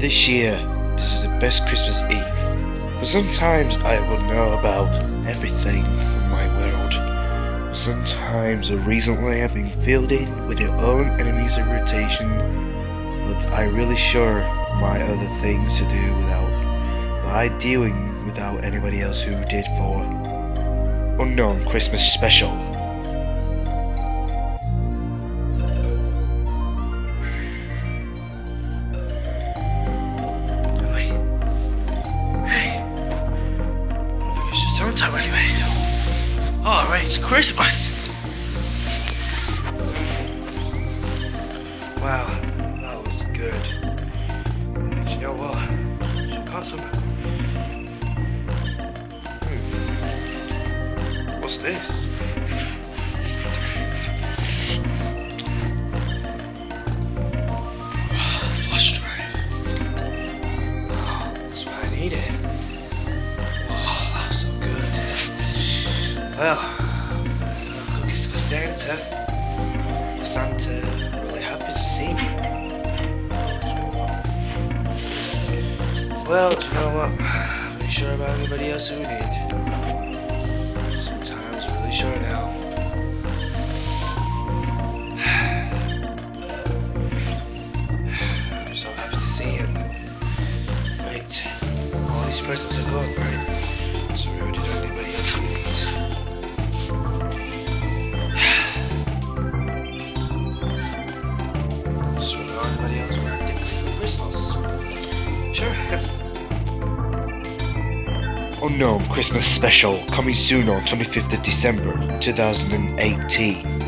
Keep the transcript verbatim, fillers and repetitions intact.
This year, this is the best Christmas Eve. But sometimes I will know about everything from my world. Sometimes recently I've been filled in with your own enemy's irritation, but I really sure my other things to do without by dealing without anybody else who did for Unknown Christmas Special. Time anyway. Oh, right, it's Christmas. Wow, that was good. You know what? Should got some. Hmm. What's this? Oh, flash drive. Oh, that's why I need it. Well, uh, cookies for Santa. Santa really happy to see me. Well, do you know what? I'm really sure about anybody else who need. Sometimes I'm really sure now. I'm so happy to see him. Wait, all these presents are gone, right? So we already know anybody else who needs. Unknown Christmas Special coming soon on twenty-fifth of December two thousand eighteen.